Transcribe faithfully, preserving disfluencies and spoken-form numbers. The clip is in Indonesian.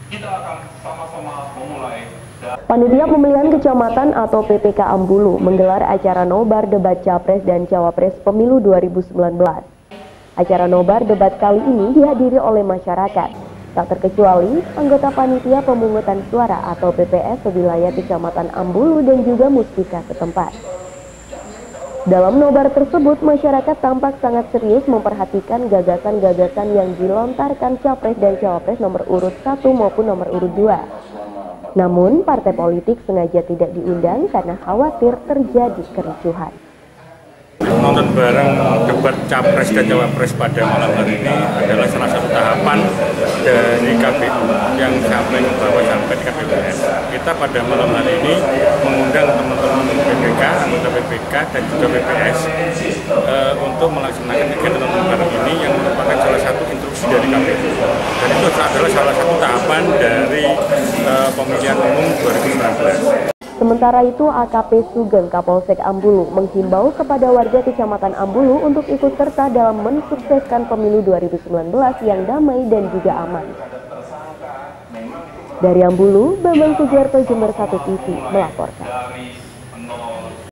kita akan sama-sama memulai. Panitia Pemilihan Kecamatan atau P P K Ambulu menggelar acara nobar debat Capres dan Cawapres Pemilu dua ribu sembilan belas. Acara nobar debat kali ini dihadiri oleh masyarakat, tak terkecuali anggota Panitia Pemungutan Suara atau P P S sewilayah Kecamatan Ambulu dan juga muspika setempat. Dalam nobar tersebut, masyarakat tampak sangat serius memperhatikan gagasan-gagasan yang dilontarkan Capres dan Cawapres nomor urut satu maupun nomor urut dua. Namun, partai politik sengaja tidak diundang karena khawatir terjadi kericuhan. Nonton bareng debat Capres dan Cawapres pada malam hari ini adalah salah satu tahapan dari K P U yang sampai ke bawah sampai ke K P U S. Kita pada malam hari ini mengundang teman-teman P P K, anggota P P K dan juga P P S uh, untuk melaksanakan kegiatan nonton bareng ini yang merupakan salah satu instruksi dari K P U. Dan itu adalah salah satu tahapan dari uh, pemilihan umum dua ribu sembilan belas. Sementara itu, A K P Sugeng Kapolsek Ambulu menghimbau kepada warga Kecamatan Ambulu untuk ikut serta dalam mensukseskan pemilu dua ribu sembilan belas yang damai dan juga aman. Dari Ambulu, Bambang Sugiarto, Jember satu T V melaporkan.